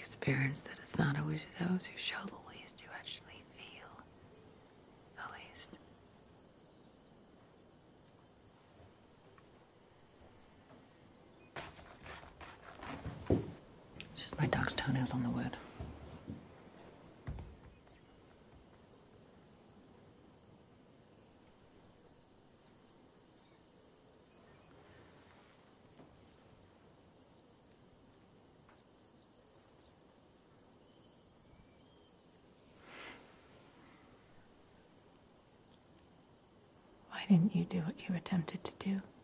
experienced that it's not always those who show the least who actually feel the least. It's just my dog's toenails on the wood. Why didn't you do what you attempted to do?